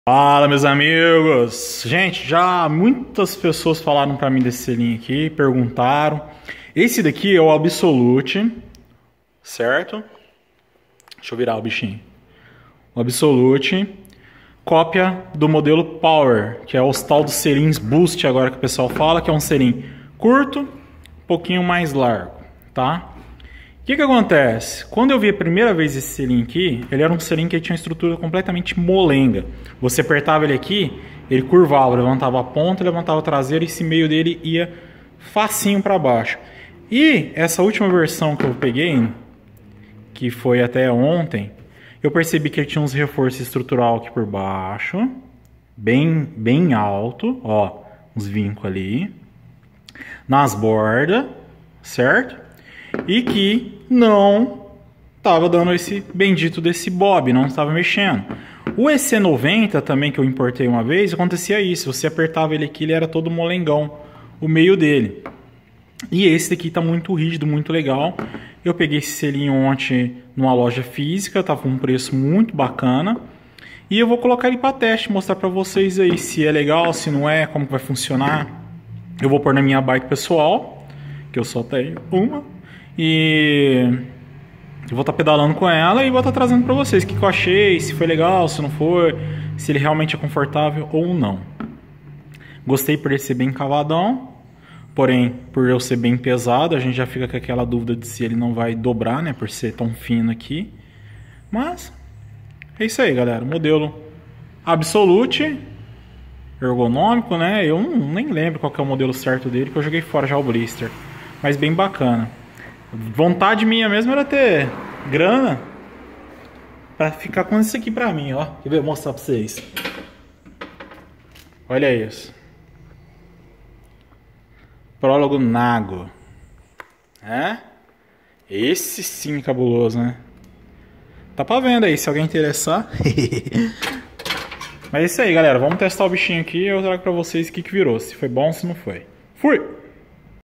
Fala, meus amigos! Gente, já muitas pessoas falaram pra mim desse selinho aqui, perguntaram. Esse daqui é o Absolute, certo? Deixa eu virar o bichinho. O Absolute, cópia do modelo Power, que é os tal dos selins Boost agora que o pessoal fala, que é um selim curto, um pouquinho mais largo, tá? O que acontece? Quando eu vi a primeira vez esse selim aqui, ele era um selim que tinha uma estrutura completamente molenga. Você apertava ele aqui, ele curvava, levantava a ponta, levantava a traseira e esse meio dele ia facinho para baixo. E essa última versão que eu peguei, que foi até ontem, eu percebi que ele tinha uns reforços estrutural aqui por baixo, bem alto, ó, uns vincos ali, nas bordas, certo? E que não estava dando esse bendito desse bob, não estava mexendo. O EC90 também, que eu importei uma vez, acontecia isso. Você apertava ele aqui, ele era todo molengão, o meio dele. E esse daqui está muito rígido, muito legal. Eu peguei esse selinho ontem numa loja física, estava com um preço muito bacana. E eu vou colocar ele para teste, mostrar para vocês aí se é legal, se não é, como que vai funcionar. Eu vou pôr na minha bike pessoal, que eu só tenho uma. E eu vou estar pedalando com ela e vou estar trazendo para vocês o que eu achei, se foi legal, se não foi, se ele realmente é confortável ou não. Gostei por ele ser bem cavadão, porém por eu ser bem pesado, a gente já fica com aquela dúvida de se ele não vai dobrar, né, por ser tão fino aqui. Mas é isso aí, galera, modelo Absolute, ergonômico, né, eu nem lembro qual que é o modelo certo dele, que eu joguei fora já o blister, mas bem bacana. Vontade minha mesmo era ter grana pra ficar com isso aqui pra mim, ó. Quer ver? Vou mostrar pra vocês. Olha isso. Prólogo Nago. É? Esse sim é cabuloso, né? Tá pra venda aí, se alguém interessar. Mas é isso aí, galera. Vamos testar o bichinho aqui e eu trago pra vocês o que virou. Se foi bom, se não foi. Fui!